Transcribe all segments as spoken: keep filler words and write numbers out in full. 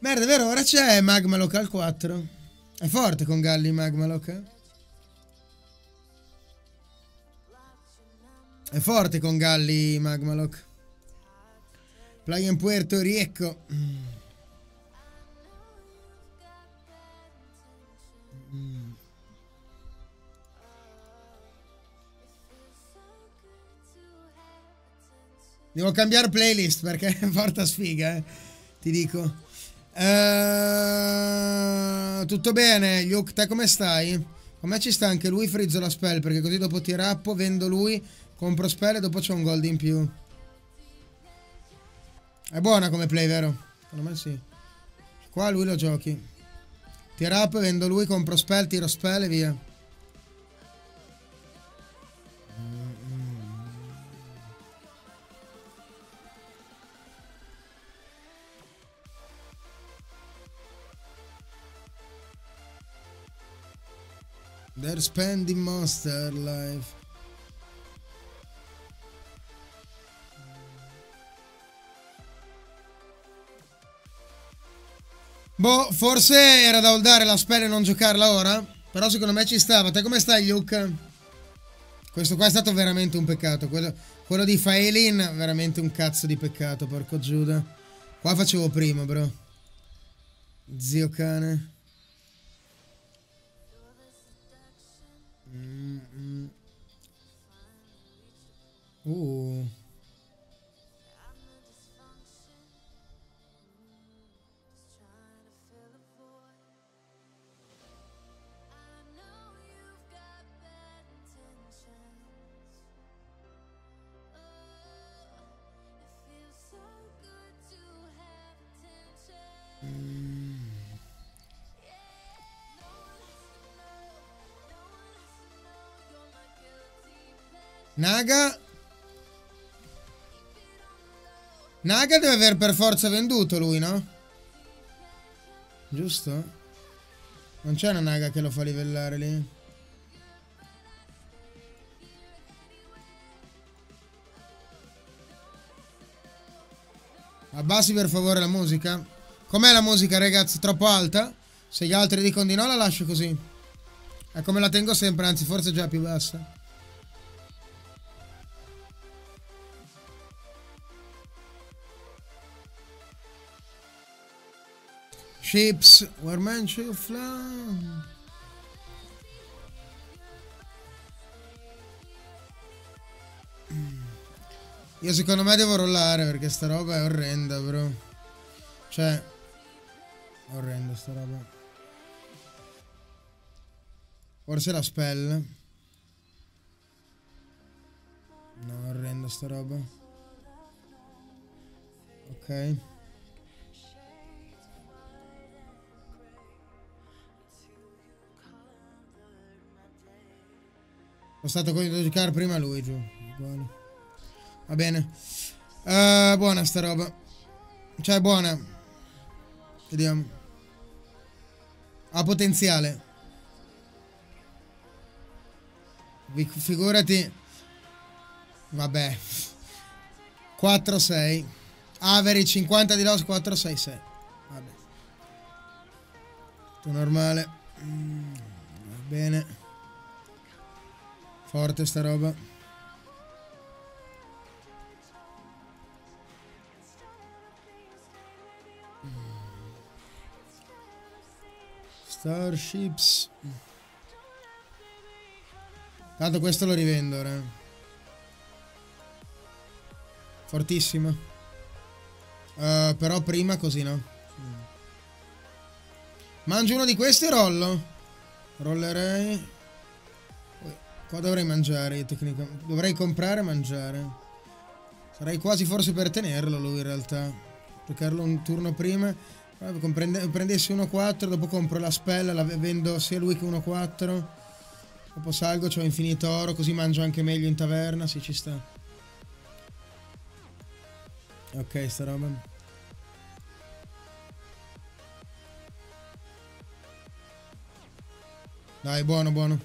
Merda, è vero, ora c'è Magmaloc al quattro. È forte con Galli Magmaloc, eh? È forte con Galli Magmaloc. Playa in Puerto Rico. Mm. Mm. Devo cambiare playlist perché è porta sfiga, eh. Ti dico. Uh, tutto bene, Luke, te come stai? Come ci sta anche lui, frizzo la spell, perché così dopo ti rappo, vendo lui, compro spell e dopo c'ho un gold in più. È buona come play, vero? Secondo me sì. Qua lui lo giochi. Ti rappo, vendo lui, compro spell, tiro spell e via. They're spending monster life. Boh, forse era da holdare la spell e non giocarla ora. Però secondo me ci stava. Te come stai, Luke? Questo qua è stato veramente un peccato. Quello, quello di Faelin, veramente un cazzo di peccato, porco Giuda. Qua facevo prima, bro. Zio cane. Mm -mm. Uh. Naga Naga deve aver per forza venduto lui, no? Giusto? Non c'è una Naga che lo fa livellare lì. Abbassi per favore la musica. Com'è la musica, ragazzi? Troppo alta? Se gli altri dicono di no la lascio così. È come la tengo sempre, anzi forse già più bassa. Ships, where men should fly. Io secondo me devo rollare perché sta roba è orrenda, bro. Cioè, è orrenda sta roba. Forse la spell. No, è orrenda sta roba. Ok. Sono stato con di giocare prima lui giù. Buono. Va bene. Uh, buona sta roba. Cioè buona. Vediamo. Ha potenziale. Figurati. Vabbè. quattro sei. Average cinquanta di loss. quattro sei sei. Vabbè. Tutto normale. Mm, va bene. Forte sta roba. Starships. Tanto questo lo rivendo ora. Fortissimo. Uh, però prima così no. Mangio uno di questi e rollo. Rollerei. Qua dovrei mangiare, tecnicamente. Dovrei comprare e mangiare. Sarei quasi forse per tenerlo lui in realtà. Giocarlo un turno prima. Prende, prendessi uno quattro, dopo compro la spell, la vendo sia lui che uno quattro. Dopo salgo, c'ho infinito oro, così mangio anche meglio in taverna. Sì, ci sta. Ok, sta roba. Dai, buono, buono.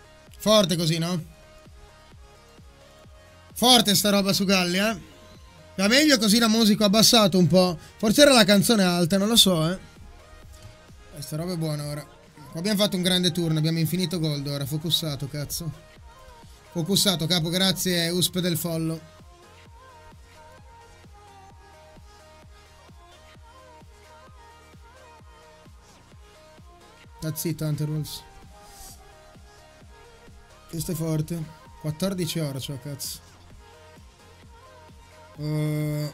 Forte così, no? Forte sta roba su Galli, eh? Va meglio così la musica, ho abbassato un po'. Forse era la canzone alta, non lo so, eh. Questa roba è buona ora. Abbiamo fatto un grande turno, abbiamo infinito gold ora. Focussato, cazzo. Focussato, capo, grazie Usp del follow. That's it, Hunter Wolves. Questo è forte. quattordici ore, cioè, cazzo. Uh...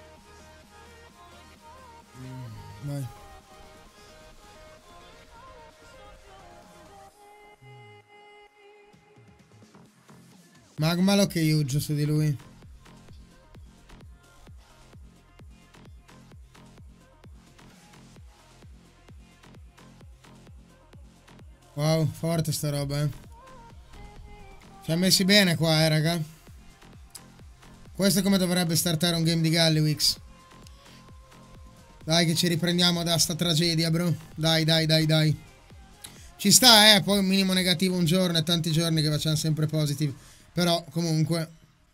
Vai. Magmalo che huge su di lui. Wow, forte sta roba, eh. Ci ha messi bene qua, eh, raga. Questo è come dovrebbe startare un game di Galliwix. Dai che ci riprendiamo da sta tragedia, bro. Dai, dai, dai, dai. Ci sta, eh. Poi un minimo negativo un giorno e tanti giorni che facciamo sempre positive. Però, comunque.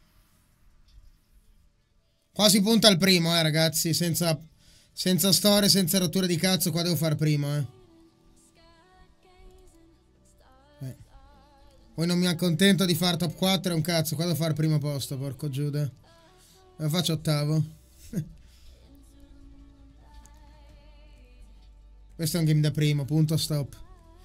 Quasi punta al primo, eh, ragazzi. Senza, senza storie, senza rotture di cazzo. Qua devo far primo, eh. eh. Poi non mi accontento di far top quattro. È un cazzo. Qua devo far primo posto, porco Giuda. Lo faccio ottavo. Questo è un game da primo. Punto, stop.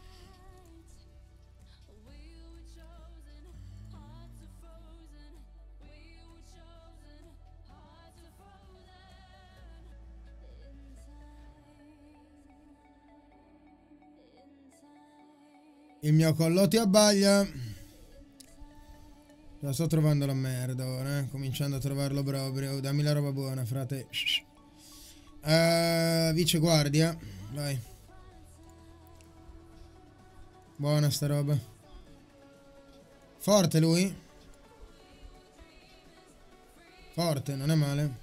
Il mio collo ti abbaglia. La sto trovando la merda ora, eh. Cominciando a trovarlo proprio. Oh, dammi la roba buona, frate. Uh, vice guardia. Vai. Buona sta roba. Forte lui. Forte, non è male.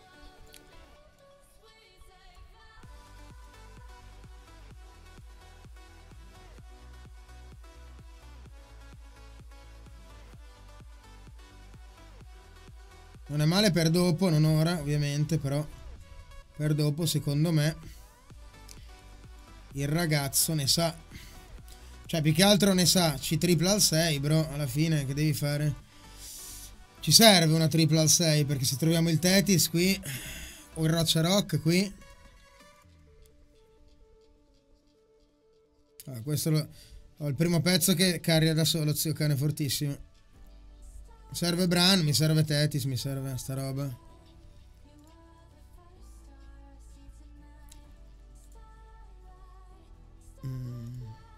Non è male per dopo, non ora ovviamente, però per dopo secondo me il ragazzo ne sa. Cioè più che altro ne sa. Ci tripla al sei, bro. Alla fine che devi fare? Ci serve una tripla al sei, perché se troviamo il Tetis qui o il Roccia Rock qui. Ah, questo lo, ho il primo pezzo che carria da solo, zio cane fortissimo. Serve Bran, mi serve Tetis, mi serve sta roba. Mm.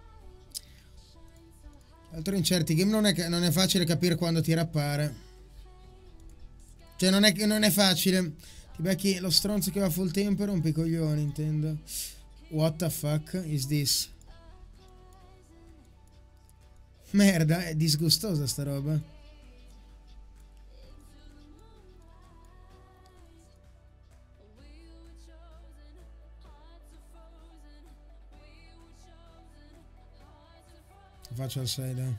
Altro in certi game non è, non è facile capire quando ti rappare. Cioè non è, non è facile. Ti becchi lo stronzo che va full tempo e rompi i coglioni, intendo. What the fuck is this? Merda, è disgustosa sta roba. Faccio al sei, dai.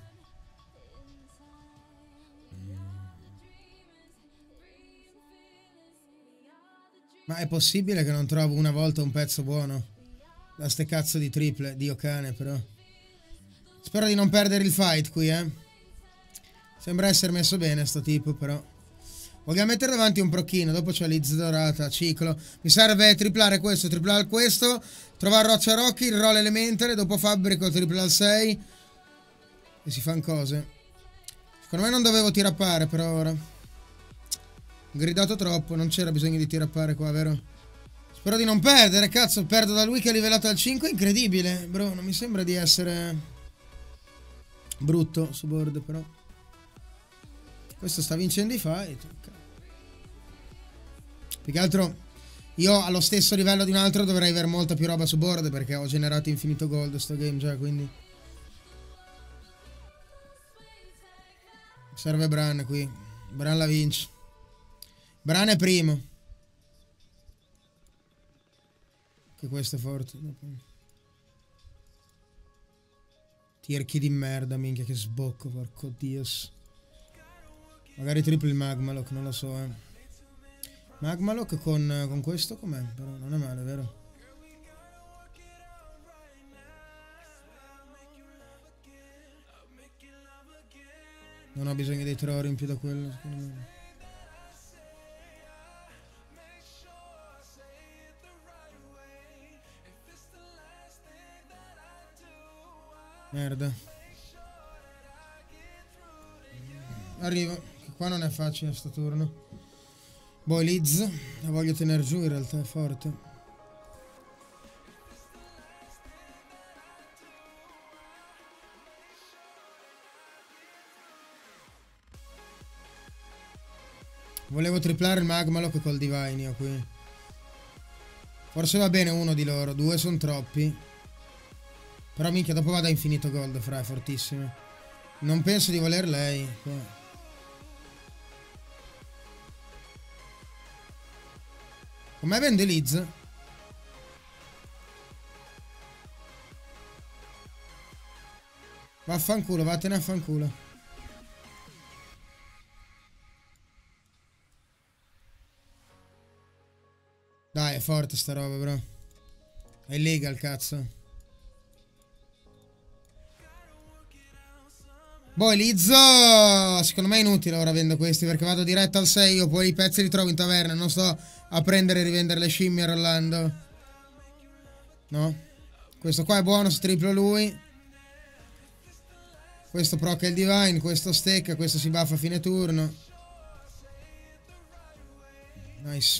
Ma è possibile che non trovo una volta un pezzo buono? Da ste cazzo di triple, Dio cane però. Spero di non perdere il fight qui, eh. Sembra essere messo bene sto tipo, però. Vogliamo mettere davanti un procchino, dopo c'è Liz dorata, ciclo. Mi serve triplare questo, triplare questo, trovare Roccia Rocky, il roll elementare, dopo Fabbrico, triple al sei. E si fanno cose. Secondo me non dovevo tirappare per ora. Ho gridato troppo. Non c'era bisogno di tirappare qua, vero? Spero di non perdere. Cazzo, perdo da lui che ha livellato al cinque. Incredibile. Bro, non mi sembra di essere brutto su board, però. Questo sta vincendo i fight. Più che altro io allo stesso livello di un altro dovrei avere molta più roba su board, perché ho generato infinito gold sto game già, quindi. Serve Bran qui. Bran la vince. Bran è primo. Che questo è forte. Tirchi di merda, minchia, che sbocco, porco dios. Magari triple il Magmaloc, non lo so, eh. Magmalock con, con questo com'è? Però non è male, vero? Non ho bisogno dei tre ori in più da quello, secondo me. Merda. Arrivo, che qua non è facile sto turno. Boh, Liz, la voglio tenere giù, in realtà è forte. Volevo triplare il Magmalock col Divine io qui. Forse va bene uno di loro, due sono troppi. Però minchia, dopo vado a infinito gold, fra, è fortissimo. Non penso di voler lei qua. Come vende Liz? Vaffanculo, vattene a fanculo. Dai, è forte sta roba, bro. È illegal, cazzo. Boh, Lizzo, secondo me è inutile ora vendo questi perché vado diretto al sei, io poi i pezzi li trovo in taverna, non sto a prendere e rivendere le scimmie a Rolando. No? Questo qua è buono se triplo lui. Questo proc il Divine, questo stecca, questo si buffa a fine turno. Nice.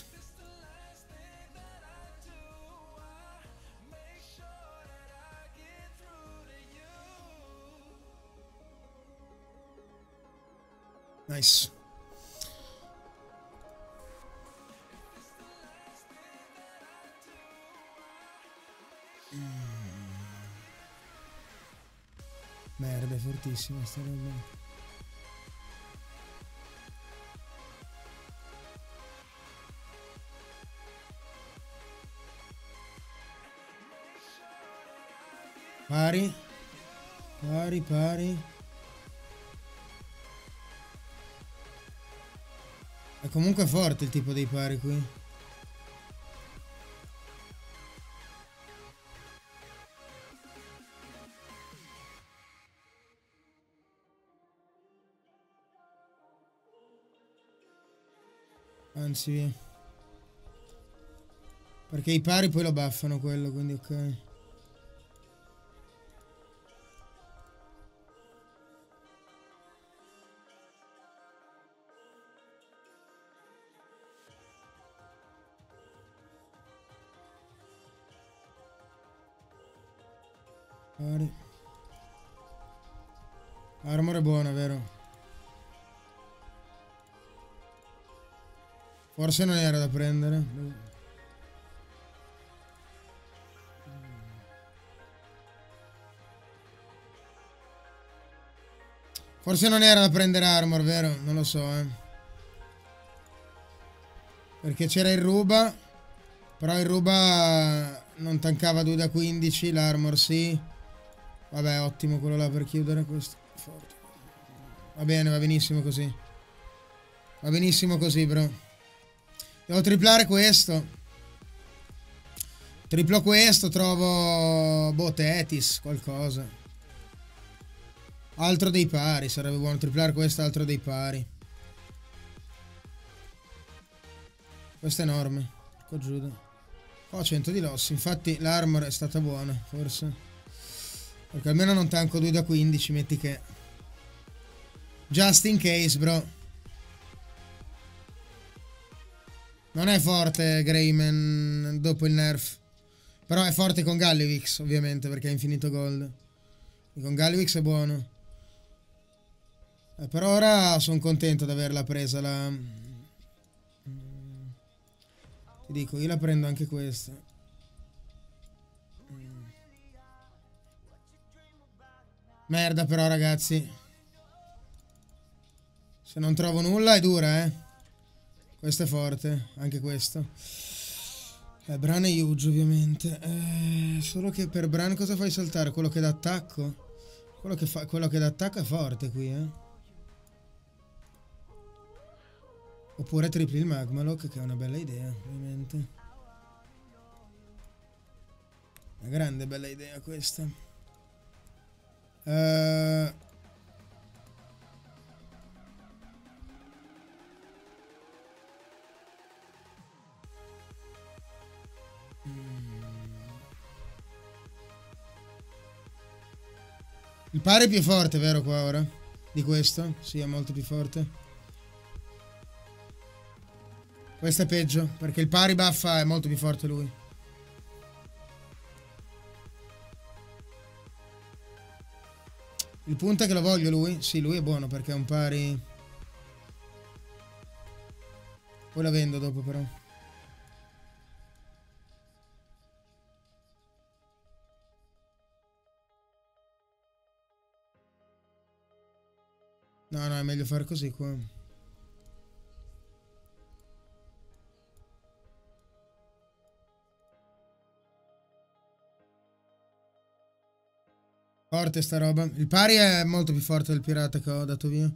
Nice. Mm. Merda, è fortissima sta roba. Pari. Pari, pari. È comunque forte il tipo dei pari qui. Anzi, via. Perché i pari poi lo buffano quello, quindi ok. Pari. Armor è buona, vero? Forse non era da prendere. Forse non era da prendere armor, vero? Non lo so, eh. Perché c'era il ruba. Però il ruba non tankava due da quindici, l'armor sì. Vabbè, ottimo quello là per chiudere questo. Forte. Va bene, va benissimo così. Va benissimo così, bro. Devo triplare questo. Triplo questo, trovo... Boh, Tetis, qualcosa. Altro dei pari, sarebbe buono triplare questo, altro dei pari. Questo è enorme. Porco Giuda. Ho cento di loss, infatti l'armor è stata buona, forse. Perché almeno non tanco due da quindici, metti che... Just in case, bro. Non è forte Greyman dopo il nerf. Però è forte con Gallivix, ovviamente, perché ha infinito gold. E con Gallivix è buono. Eh, per ora sono contento di averla presa la... Ti dico, io la prendo anche questa. Merda però, ragazzi. Se non trovo nulla è dura, eh. Questo è forte, anche questo. Eh, Bran è huge, ovviamente. Eh, solo che per Bran cosa fai saltare? Quello che dà attacco? Quello che, fa, quello che dà attacco è forte qui, eh. Oppure tripli il Magmaloc, che è una bella idea, ovviamente. Una grande bella idea questa. Uh... Il pari è più forte, vero qua ora? Di questo? Sì, è molto più forte. Questo è peggio, perché il pari buffa è molto più forte lui. Il punto è che lo voglio lui. Sì, lui è buono perché è un pari. Poi la vendo dopo però. No, no, è meglio fare così qua. Forte sta roba. Il pari è molto più forte del pirata che ho dato via.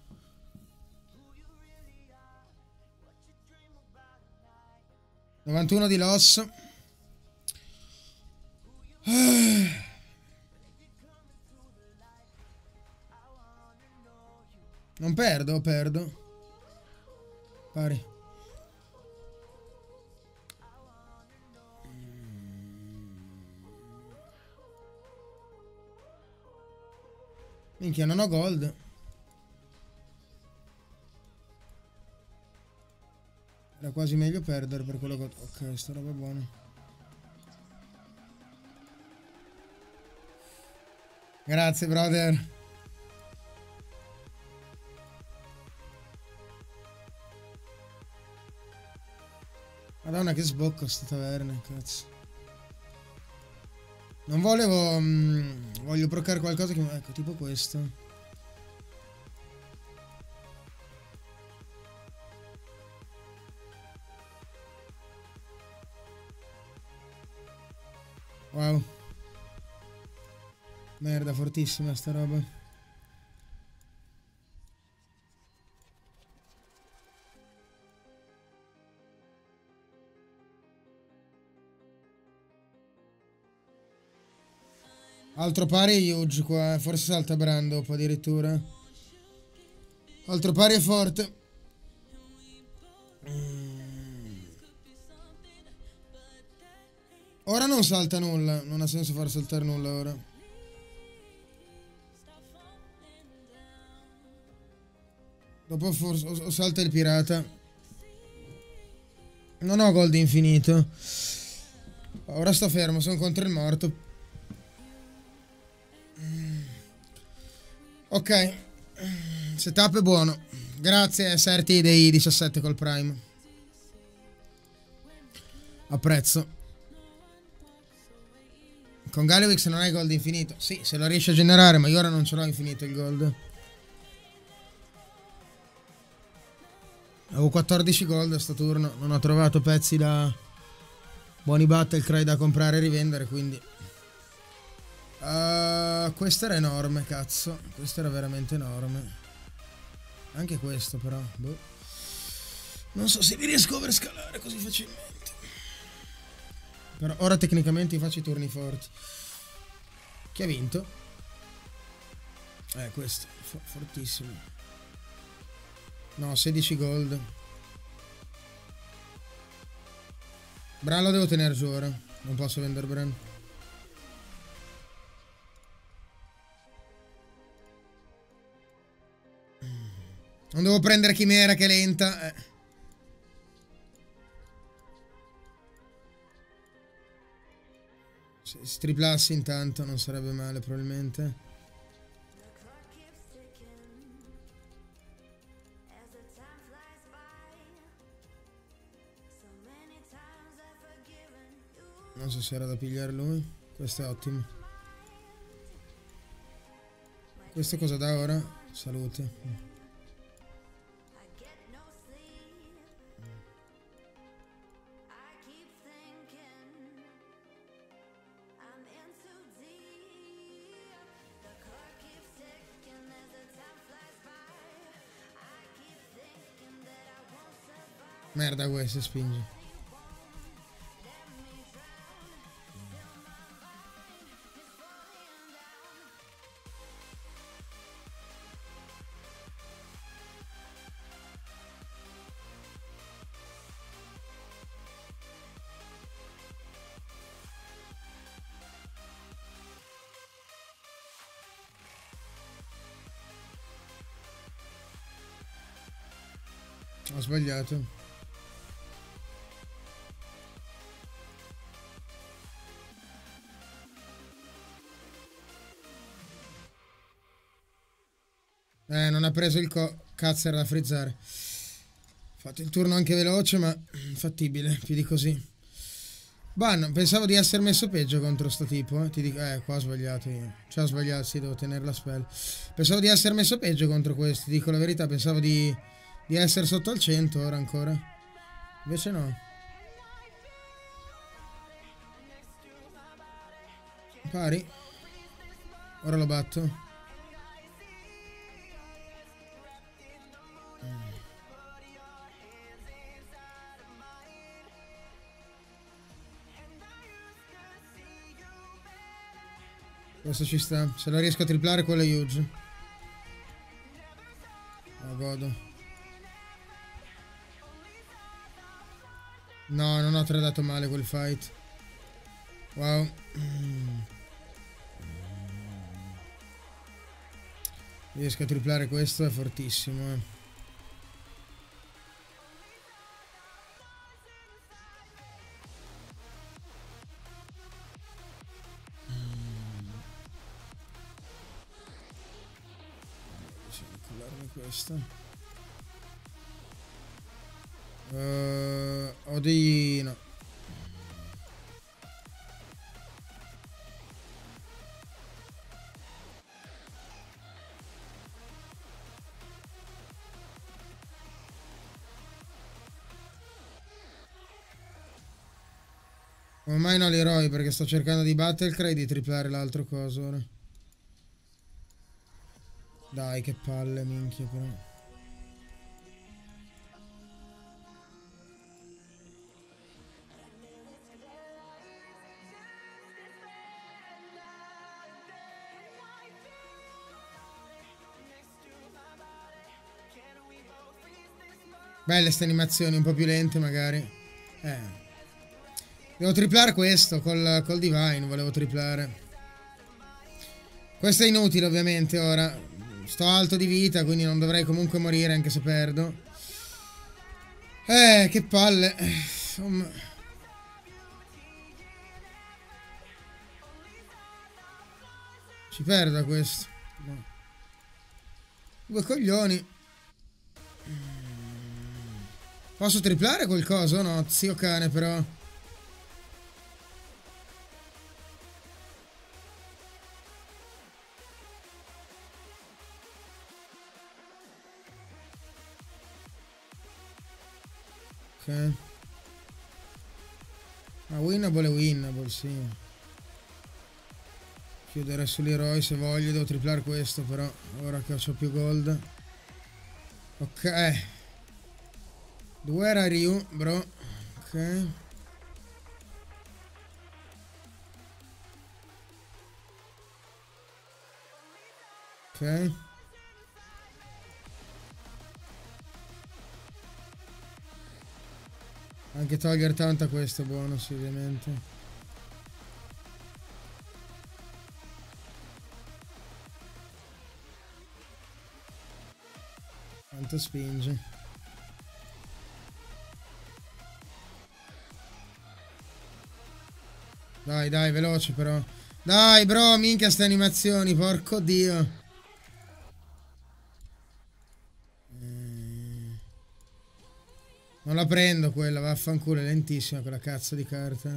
novantuno di loss. Non perdo, perdo. Pari. Minchia, non ho gold. Era quasi meglio perdere per quello che... Ok, sta roba è buona. Grazie, brother. Madonna, che sbocco sta taverna, cazzo. Non volevo... Mh, voglio procare qualcosa che... Ecco, tipo questo. Wow. Merda, fortissima sta roba. Altro pari huge qua. Forse salta Bran dopo addirittura. Altro pari è forte. Mm. Ora non salta nulla. Non ha senso far saltare nulla ora. Dopo forse o salta il pirata. Non ho gold infinito. Ora sto fermo, sono contro il morto. Ok. Setup è buono. Grazie Serti dei diciassette col Prime. Apprezzo. Con Galewix non hai gold infinito. Sì, se lo riesci a generare, ma io ora non ce l'ho infinito il gold. Avevo quattordici gold a sto turno. Non ho trovato pezzi da... buoni battlecry da comprare e rivendere, quindi... Uh, questo era enorme, cazzo. Questo era veramente enorme. Anche questo, però. Boh. Non so se vi riesco a overscalare così facilmente. Però ora tecnicamente faccio i turni forti. Chi ha vinto? Eh, questo. For fortissimo. No, sedici gold. Bran lo devo tenere giù ora. Non posso vendere Bran. Non devo prendere Chimera che è lenta. Eh. Se striplassi intanto non sarebbe male probabilmente. Non so se era da pigliare lui. Questo è ottimo. Questo cosa dà ora? Salute. Merda questo, spingi. Ho sbagliato. Eh, non ha preso il co... Cazzo, era da frizzare. Ho fatto il turno anche veloce, ma fattibile, più di così. Ban, pensavo di essere messo peggio contro sto tipo, eh. Ti dico... Eh, qua ho sbagliato io. Cioè, ho sbagliato, sì, devo tenere la spell. Pensavo di essere messo peggio contro questo, ti dico la verità. Pensavo di... di essere sotto al cento ora ancora. Invece no. Pari. Ora lo batto. Questo ci sta. Se lo riesco a triplare, quello è huge. Lo godo. No, non ho tradato male quel fight. Wow. Riesco a triplare questo, è fortissimo, eh. Questo uh, ho dei no come mai no l'eroi, perché sto cercando di Battlecry e di triplare l'altro coso ora. Dai, che palle, minchia, però. Belle ste animazioni, un po' più lente magari. Eh. Devo triplare questo, col, col Divine, volevo triplare. Questo è inutile ovviamente ora. Sto alto di vita, quindi non dovrei comunque morire anche se perdo. Eh, che palle. Um. Ci perdo questo. No. Due coglioni. Posso triplare qualcosa o no? Zio cane, però. Ok. Ma winnable è winnable, sì. Chiudere sugli eroi se voglio. Devo triplare questo però. Ora che ho più gold. Ok. Where are you, bro? Ok. Ok. Anche togliere tanto a questo è buono, sì, ovviamente. Quanto spinge. Dai, dai, veloce però. Dai, bro, minchia ste animazioni, porco dio. Non la prendo quella, vaffanculo, è lentissima quella cazzo di carta.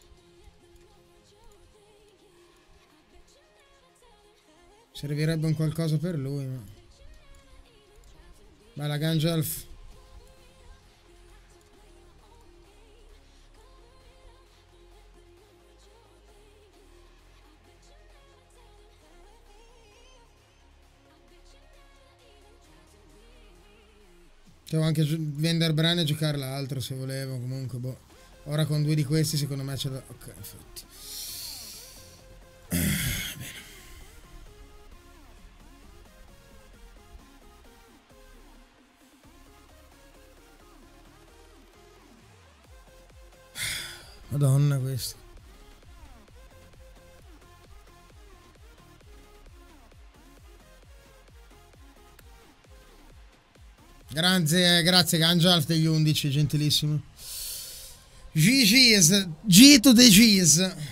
Servirebbe un qualcosa per lui, ma... Ma la Ganjalf... Potevo anche vendere brani e giocare l'altro se volevo, comunque, boh. Ora con due di questi secondo me c'è da... Ok, infatti. Bene. Madonna questo. Grazie, grazie Ganjalf degli undici, gentilissimo. G G's, G to the G's.